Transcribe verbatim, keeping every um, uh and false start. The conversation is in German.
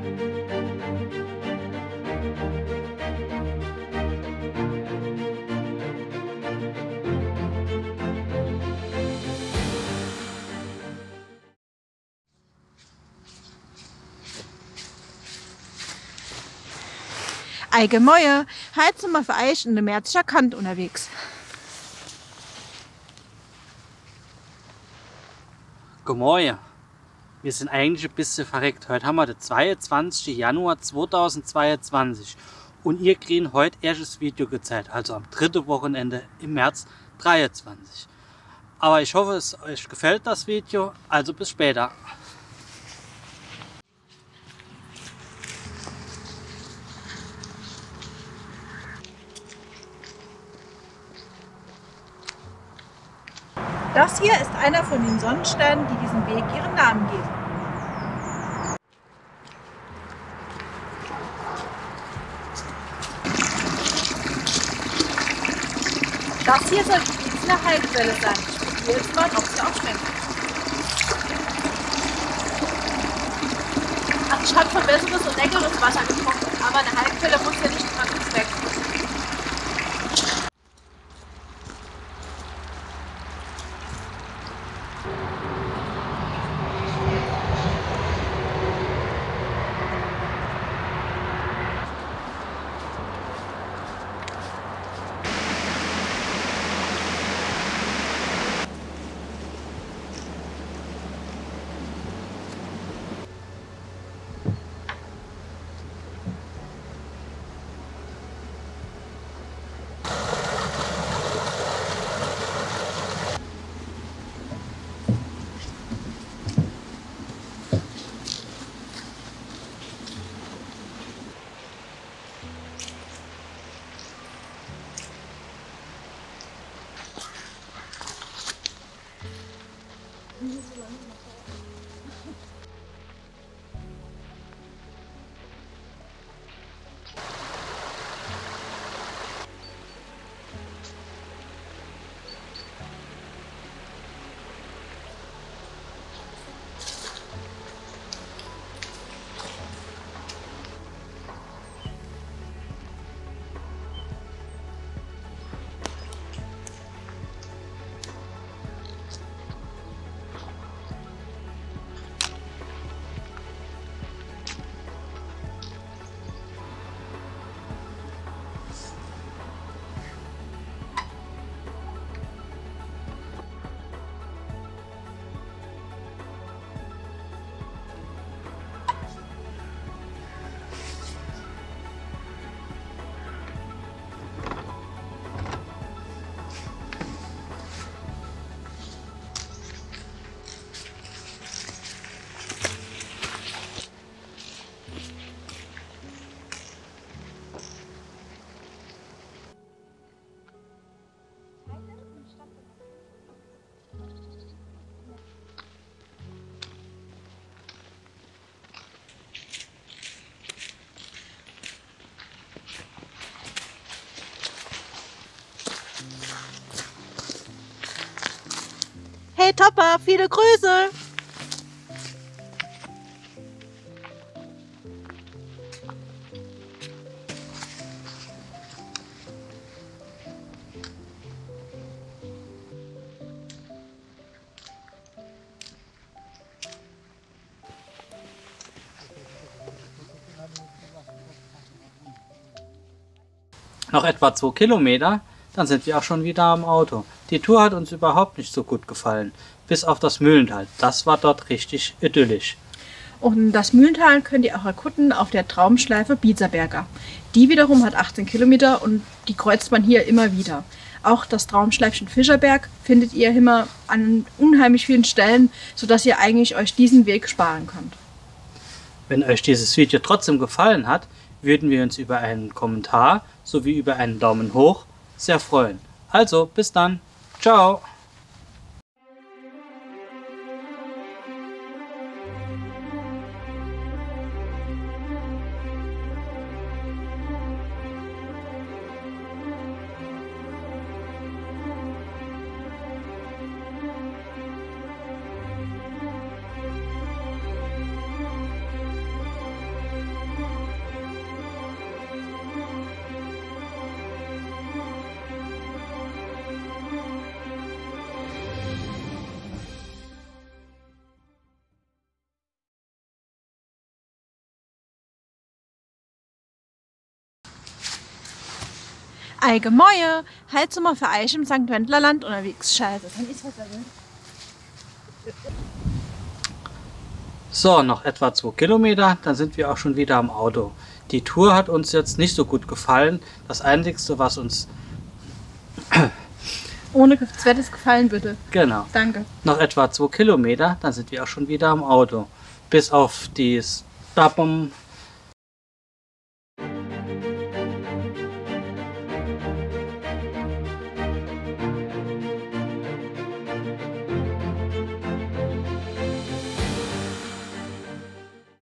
Eigemäue, heute sind wir für euch in der Merzischer Kant unterwegs. Gemäue. Wir sind eigentlich ein bisschen verreckt. Heute haben wir den zweiundzwanzigsten Januar zweitausendzweiundzwanzig und ihr kriegt heute erst das Video gezeigt, also am dritten Wochenende im März dreiundzwanzig. Aber ich hoffe, es euch gefällt das Video, also bis später. Das hier ist einer von den Sonnensternen, die diesem Weg ihren Namen geben. Das hier soll die Gießener Heilquelle sein. Ich probiere jetzt mal, ob sie auch schmeckt. Also ich habe schon besseres und leckeres Wasser getrunken, aber eine Heilquelle muss ja nicht immer gut schmecken. Hey Topper, viele Grüße! Noch etwa zwei Kilometer, dann sind wir auch schon wieder am Auto. Die Tour hat uns überhaupt nicht so gut gefallen, bis auf das Mühlental. Das war dort richtig idyllisch. Und das Mühlental könnt ihr auch erkunden auf der Traumschleife Biezerberger. Die wiederum hat achtzehn Kilometer und die kreuzt man hier immer wieder. Auch das Traumschleifchen Fischerberg findet ihr immer an unheimlich vielen Stellen, sodass ihr eigentlich euch diesen Weg sparen könnt. Wenn euch dieses Video trotzdem gefallen hat, würden wir uns über einen Kommentar sowie über einen Daumen hoch sehr freuen. Also, bis dann. Ciao. Allgemeine, halt sind wir für euch im Sankt Wendlerland unterwegs. Scheiße, kann ich was sagen? So, noch etwa zwei Kilometer, dann sind wir auch schon wieder am Auto. Die Tour hat uns jetzt nicht so gut gefallen. Das Einzige, was uns... Ohne zweites Gefallen, bitte. Genau. Danke. Noch etwa zwei Kilometer, dann sind wir auch schon wieder am Auto. Bis auf die Stoppum